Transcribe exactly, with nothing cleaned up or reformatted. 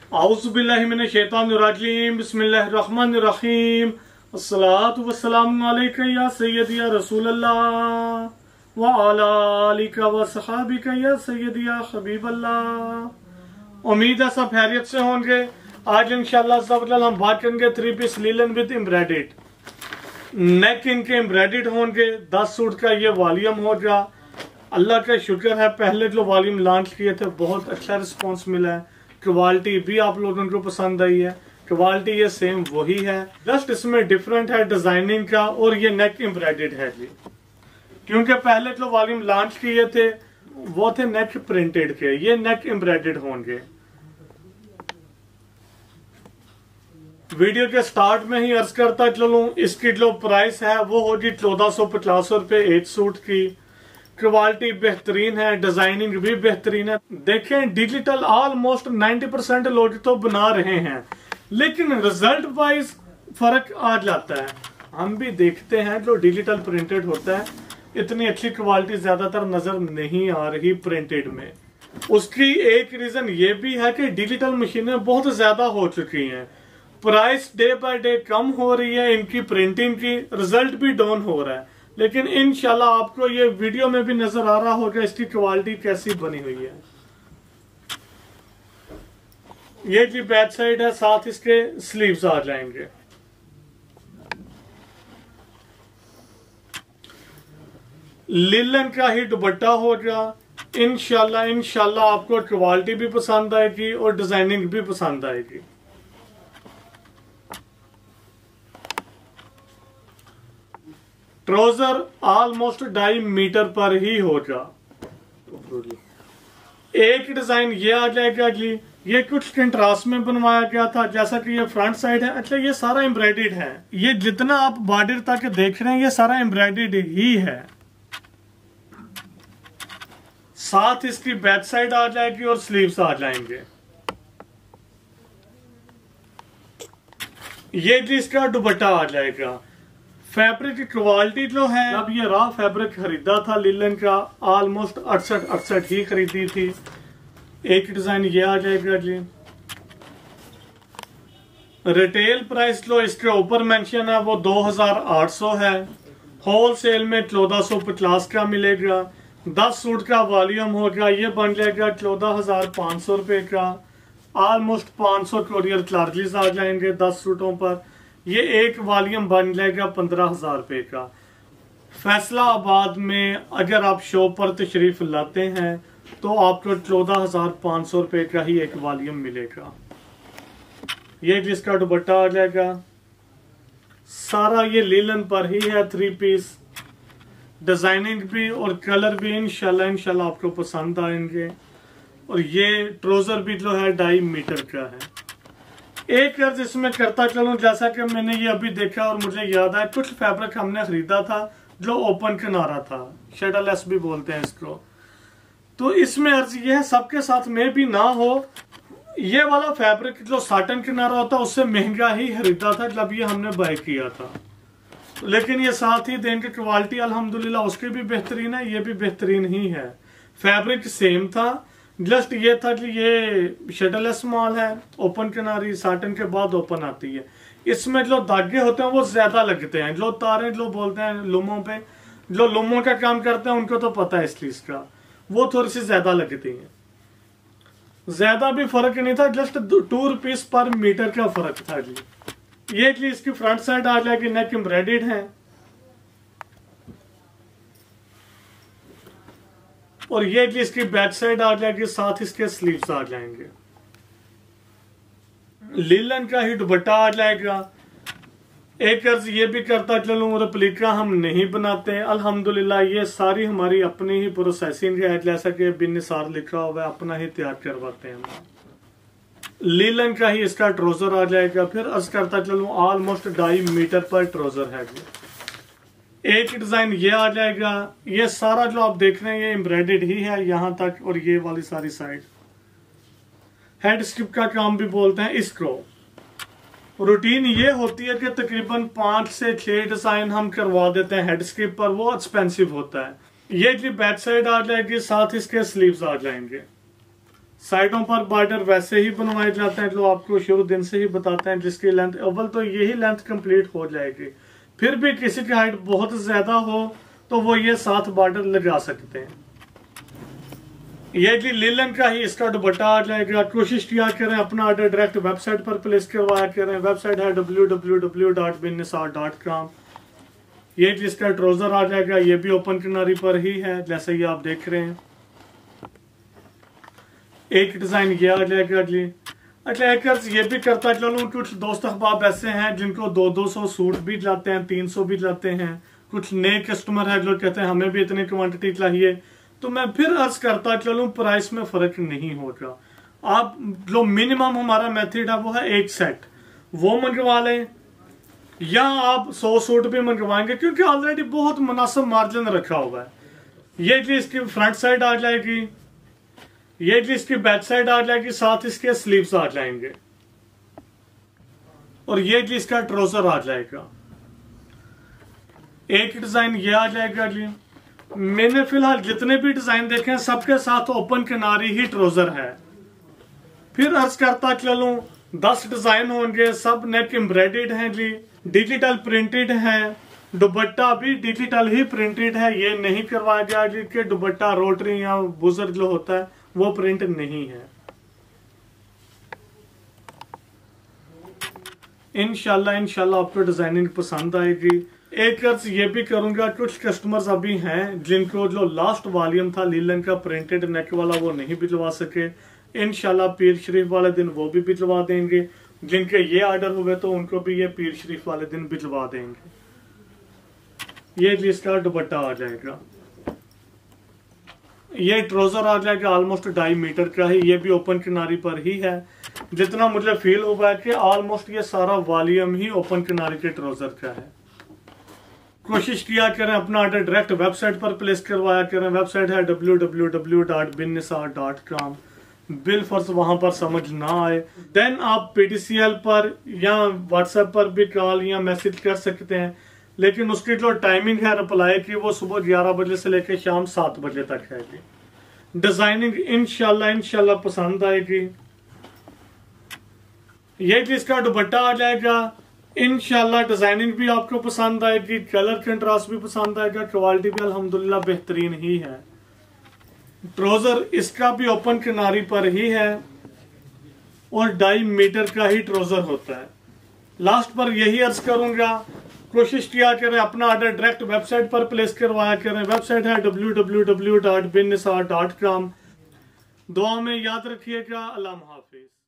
औज़ुबिल्लाहि मिनश्शैतानिर्रजीम बिस्मिल्लाहिर्रहमानिर्रहीम अस्सलातु वस्सलामु अलैका या सय्यदी या रसूलल्लाह व अला आलिका व सहाबिका या सय्यदी या हबीबल्लाह। उम्मीद है सब खैरियत से होंगे। आज इंशाअल्लाह सब हम बात करेंगे three piece linen with embroidered, neck इनके एम्ब्रॉयडर्ड होंगे। दस सूट का ये वॉल्यूम होगा। अल्लाह का शुक्र है, पहले जो वॉल्यूम लॉन्च किए थे बहुत अच्छा रिस्पांस मिला है। क्वालिटी भी आप लोगों को पसंद आई है। क्वालिटी ये सेम वही है, जस्ट इसमें डिफरेंट है डिजाइनिंग का, और ये नेक एम्ब्रॉयडर्ड है जी। क्योंकि पहले जो वॉल्यूम लॉन्च किए थे वो थे नेक प्रिंटेड के, ये नेक एम्ब्रॉयडर्ड होंगे। वीडियो के स्टार्ट में ही अर्ज करता चलूं, इसकी जो प्राइस है वो होगी चौदह सौ पचास रुपए एक सूट की। क्वालिटी बेहतरीन है, डिजाइनिंग भी बेहतरीन है। देखें डिजिटल ऑलमोस्ट नब्बे परसेंट लोग तो बना रहे हैं, लेकिन रिजल्ट वाइज फर्क आ जाता है। हम भी देखते हैं जो डिजिटल प्रिंटेड होता है इतनी अच्छी क्वालिटी ज्यादातर नजर नहीं आ रही प्रिंटेड में। उसकी एक रीजन ये भी है कि डिजिटल मशीनें बहुत ज्यादा हो चुकी हैं, प्राइस डे बाय डे कम हो रही है इनकी प्रिंटिंग की, रिजल्ट भी डाउन हो रहा है। लेकिन इंशाल्लाह आपको ये वीडियो में भी नजर आ रहा होगा इसकी क्वालिटी कैसी बनी हुई है। ये जी बैक साइड है, साथ इसके स्लीव्स आ जाएंगे। लिलन का ही दुपट्टा होगा। इंशाल्लाह इंशाल्लाह आपको क्वालिटी भी पसंद आएगी और डिजाइनिंग भी पसंद आएगी। ट्राउजर ऑलमोस्ट ढाई मीटर पर ही होगा। एक डिजाइन ये आ जाएगा जी, ये कुछ कंट्रास्ट में बनवाया गया था, जैसा कि ये फ्रंट साइड है। अच्छा, ये सारा एम्ब्रॉयडर्ड है। ये जितना आप बॉर्डर तक देख रहे हैं ये सारा एम्ब्रॉयडर्ड ही है। साथ इसकी बैक साइड आ जाएगी और स्लीव्स आ जाएंगे। ये जी इसका दुपट्टा आ जाएगा। फैब्रिक की क्वालिटी जो है, जब ये रॉ फैब्रिक खरीदा था लिलन का ऑलमोस्ट अड़सठ अड़सठ ही खरीदी थी। एक डिजाइन ये आ जाएगा जी। रिटेल प्राइस जो इसके ऊपर मेंशन है वो दो हजार आठ सौ है। होलसेल में चौदह सौ पचास का मिलेगा। दस सूट का वॉल्यूम होगा, ये बन जाएगा चौदह हजार पाँच सौ रुपए का। ऑलमोस्ट पाँच सौ कोरियर चार्जेस आ जाएंगे दस सूटों पर। ये एक वॉल्यूम बन जाएगा पंद्रह हजार रुपए का। फैसलाबाद में अगर आप शॉप पर तशरीफ लाते हैं तो आपको चौदह हजार पाँच सौ रुपए का ही एक वॉल्यूम मिलेगा। ये जिसका दुपट्टा आ जाएगा, सारा ये लीलन पर ही है थ्री पीस। डिजाइनिंग भी और कलर भी इंशाल्लाह इंशाल्लाह आपको पसंद आएंगे। और ये ट्राउजर भी जो है ढाई मीटर का है। एक अर्ज इसमें करता चलूं, जैसा कि मैंने ये अभी देखा और मुझे याद है कुछ फैब्रिक हमने खरीदा था जो ओपन किनारा था, शटरलेस भी बोलते हैं इसको। तो इसमें अर्ज ये है सबके साथ में भी ना हो। ये वाला फैब्रिक जो साटन किनारा होता है उससे महंगा ही खरीदा था जब ये हमने बाय किया था, लेकिन ये साथ ही देंगे। क्वालिटी अल्हम्दुलिल्लाह उसकी भी बेहतरीन है, ये भी बेहतरीन ही है। फैब्रिक सेम था, जस्ट ये था कि ये शटरलेस माल है, ओपन किनारी साटन के बाद ओपन आती है। इसमें जो धागे होते हैं वो ज्यादा लगते हैं, जो तारे जो बोलते हैं लुमों पे, जो लुमों का काम करते हैं उनको तो पता है इस चीज का, वो थोड़ी सी ज्यादा लगती हैं। ज्यादा भी फर्क नहीं था, जस्ट टू रुपीज पर मीटर का फर्क था जी। ये कि इसकी फ्रंट साइड आ जाएगी, नेक एम्ब्रॉयडर्ड है। और ये कि इसकी बैक साइड आ जाएगी, साथ इसके स्लीव्स आ जाएंगे। लीलन का ही दुपट्टा आ जाएगा। एक अर्ज ये भी करता चलूं, रेप्लिका हम नहीं बनाते अल्हम्दुलिल्लाह, ये सारी हमारी अपनी ही प्रोसेसिंग है, जैसा कि बिन निसार लिखा हुआ है, अपना ही तैयार करवाते हैं हम। लीलन का ही इसका ट्राउजर आ जाएगा। फिर अर्ज करता चलूं ऑलमोस्ट ढाई मीटर पर ट्राउजर है। एक डिजाइन ये आ जाएगा। ये सारा जो आप देख रहे हैं ये एम्ब्रॉयडर्ड ही है यहां तक, और ये वाली सारी साइड हेड स्ट्रिप का काम भी बोलते हैं इसको। रूटीन ये होती है कि तकरीबन पांच से छह डिजाइन हम करवा देते हैं हेड स्ट्रिप पर, वो एक्सपेंसिव होता है। ये जी बैक साइड आ जाएगी, साथ इसके स्लीव्स आ जाएंगे। साइडों पर बॉर्डर वैसे ही बनवाए जाते हैं, जो आपको शुरू दिन से ही बताते हैं, जिसकी लेंथ अव्वल तो यही लेंथ कंप्लीट हो जाएगी। फिर भी किसी की हाइट बहुत ज्यादा हो तो वो ये साथ बॉर्डर लगा सकते हैं। ये जी लिलन का ही इसका दुपट्टा आ जाएगा। कोशिश किया करें अपना ऑर्डर डायरेक्ट वेबसाइट पर प्लेस करवाया करें। वेबसाइट है W W W dot Bin Nisar dot com. ये जी इसका ट्राउजर आ जाएगा, ये भी ओपन किनारी पर ही है जैसे ये आप देख रहे हैं। एक डिजाइन ये आ जाएगा जी। अच्छा एक ये भी करता चलूं, कुछ दोस्त अहबाब ऐसे हैं जिनको दो दो सौ सूट भी जाते हैं, तीन सौ भी जाते हैं। कुछ नए कस्टमर है जो कहते हैं हमें भी इतनी क्वांटिटी चाहिए, तो मैं फिर अर्ज करता चलूं प्राइस में फर्क नहीं होगा। आप जो मिनिमम हमारा मेथड है वो है एक सेट, वो मंगवा लें या आप सौ सूट भी मंगवाएंगे, क्योंकि ऑलरेडी बहुत मुनासिब मार्जिन रखा हुआ है। ये जी इसकी फ्रंट साइड आ जाएगी, ये जी इसकी बैक साइड आ जाएगी, साथ इसके स्लीव्स आ जाएंगे, और ये जी इसका ट्राउजर आ जाएगा। एक डिजाइन ये आ जाएगा जी। मैंने फिलहाल जितने भी डिजाइन देखे हैं सबके साथ ओपन किनारी ही ट्राउजर है। फिर अर्ज करता चलूं दस डिजाइन होंगे, सब नेक एम्ब्रॉयडर्ड हैं जी, डिजिटल प्रिंटेड है। दुपट्टा भी डिजिटल ही प्रिंटेड है, ये नहीं करवाया गया जी कि दुपट्टा रोटरी या बुजर जो होता है वो प्रिंट नहीं है। इंशाल्लाह इंशाल्लाह आपको डिजाइनिंग पसंद आएगी। एक अर्ज ये भी करूंगा, कुछ कस्टमर्स अभी हैं जिनको जो लास्ट वॉल्यूम था लीलन का प्रिंटेड नेक वाला वो नहीं भिजवा सके। इंशाल्लाह पीर शरीफ वाले दिन वो भी भिजवा देंगे। जिनके ये ऑर्डर हुए तो उनको भी ये पीर शरीफ वाले दिन भिजवा देंगे। ये जी इसका दुपट्टा आ जाएगा। ये ट्राउजर आ जाएगा, ऑलमोस्ट ढाई मीटर का है, ये भी ओपन किनारी पर ही है। जितना मुझे फील हुआ है कि ऑलमोस्ट ये सारा वॉल्यूम ही ओपन किनारी के ट्राउजर का है। कोशिश किया करें अपना ऑर्डर डायरेक्ट वेबसाइट पर प्लेस करवाया करें। वेबसाइट है W W W dot Bin Nisar dot com. बिल फर्ज वहां पर समझ ना आए देन आप पीटीसीएल पर या व्हाट्सएप पर भी कॉल या मैसेज कर सकते हैं, लेकिन उसकी जो टाइमिंग है रिप्लाई की वो सुबह ग्यारह बजे से लेकर शाम सात बजे तक है। डिजाइनिंग इंशाल्लाह इंशाल्लाह पसंद आएगी। ये जिसका दुपट्टा आ जाएगा, इंशाल्लाह डिजाइनिंग भी आपको पसंद आएगी, कलर कंट्रास्ट भी पसंद आएगा, क्वालिटी भी अल्हम्दुलिल्लाह बेहतरीन ही है। ट्राउजर इसका भी ओपन किनारी पर ही है और ढाई मीटर का ही ट्राउजर होता है। लास्ट पर यही अर्ज करूंगा, कोशिश किया करें अपना ऑर्डर डायरेक्ट वेबसाइट पर प्लेस करवाया करें। वेबसाइट है W W W dot Bin Nisar dot com. दुआ में याद रखिएगा। अल्लाह हाफिज।